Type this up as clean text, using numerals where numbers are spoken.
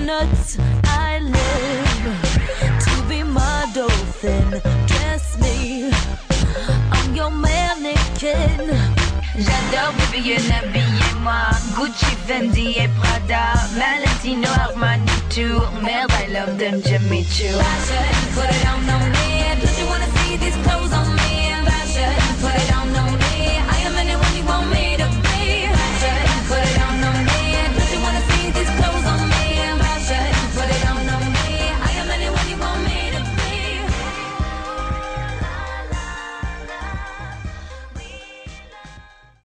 nuts. I live to be my dolphin. Dress me, I'm your mannequin. J'adore baby, habillez-moi. Gucci, Fendi et Prada, Valentino, Armani too. Merde, I love them Jimmy Choo. Fashion, put it on me. Don't you wanna see these clothes on me?